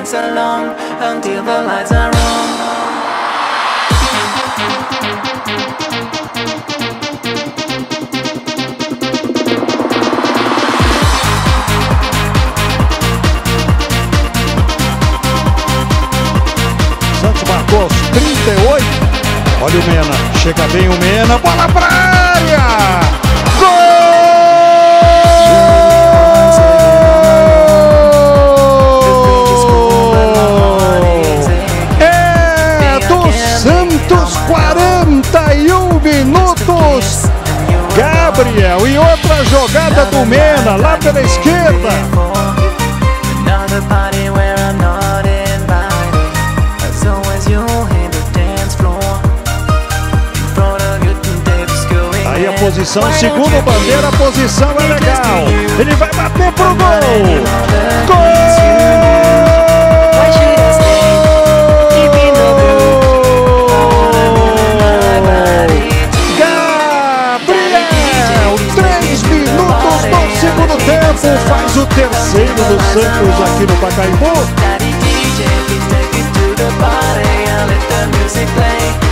so long until the lights are on. Santos marcou aos 38. Olha o Mena, chega bem o Mena, bola pra área! Gol! É do Santos, 41 minutos. Gabriel, e outra jogada do Mena, lá pela esquerda. Aí a posição, segundo o Bandeira, a posição é legal. Ele vai bater pro gol. Gol! Gabriel, 3 minutos do segundo tempo, faz o terceiro do Santos aqui no Pacaembu.